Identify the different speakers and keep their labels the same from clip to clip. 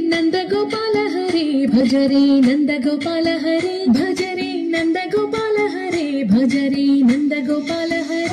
Speaker 1: नंद गोपाल हरे भज रे नंद गोपाल हरे भज रे नंद गोपाल हरे भज रे नंद गोपाल हरे।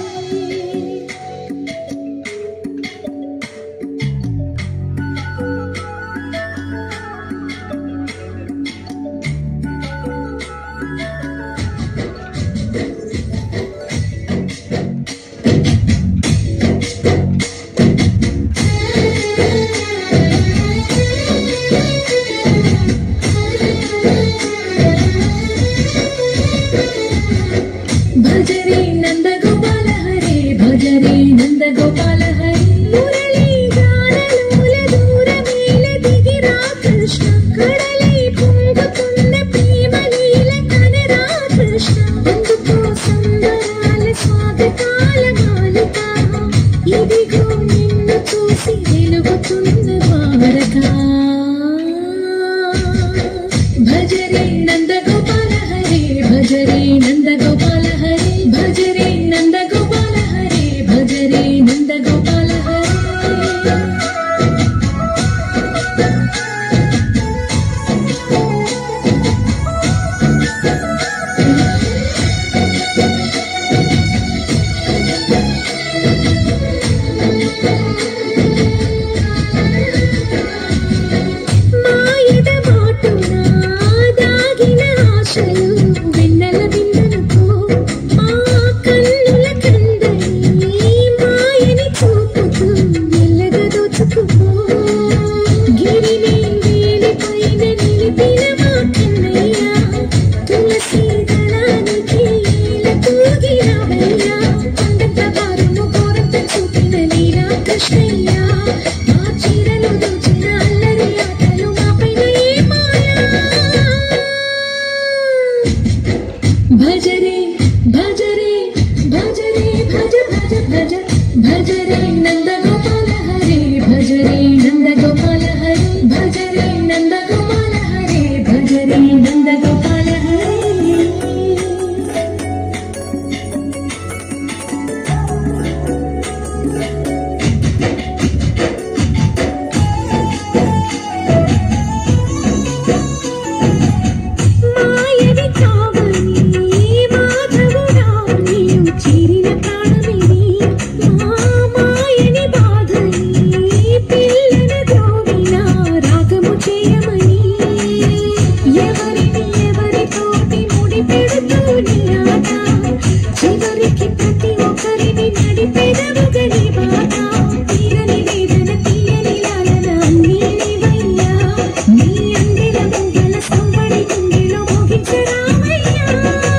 Speaker 1: भज रे नंद गोपाल हरे भज रे नंद गोपाल हरे। मुरली गानलोल दूर मेल दिगिरा कृष्ण कड़ले పొంగుతున్న ప్రేమ లీల కనరా కృష్ణ। అందుకో సంబరాల స్వాగతాల మాలిక ఇదిగో నిన్ను చూసి వెలుగుతున్న ద్వారక। भज रे नंद गोपाल हरे भज रे नंद गोपाल हरे भज रे नंद गोपाल हरे भज रे नंद गोपाल हरे। మాయద మాటున దాగిన ఆశలు వెన్నెల విందనుకో మా కన్నుల కందని మాయని చూపుతూ మెల్లగా దోచుకుపో। గిరిని వేలిపైన నిలిపిన మా కన్నయ్య తులసి దళానికి ఏల తూగి రావయ్య। అందంత వారును గోరంత చూపిన లీలా కృష్ణయ్య మా చీరలు దోచిన అల్లరి ఆటలు మాపైన ఏ మాయా। भज रे भज रे भज रे भज भज भज भज रे नंद गोपाल हरे भज रे नंद गोपाल हरे भज रे नंद गोपाल हरे भज रे नंद गोपाल हरे। మాయని కావని మాధవుడా నీవు చేరిన ప్రాణమిది మా మాయని బాధని పిల్లన ద్రోవిన రాగము చేయమని। ఎవరిని ఎవరితోటి ముడిపెడుతూ నీ ఆట చివరికి ప్రతి ఒక్కరిని నడిపెదవుగని బాట। తీరని వేదన తీయని లాలన అన్నీ నీవయ్యా నీ అందెల ముంగల సంబడి గుండెలో మోగించరామయ్యా।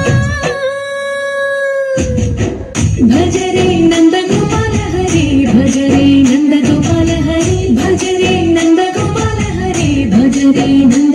Speaker 1: भज रे नंद गोपाल हरे भज रे नंद गोपाल हरे भज रे नंद गोपाल हरे भज रे नंद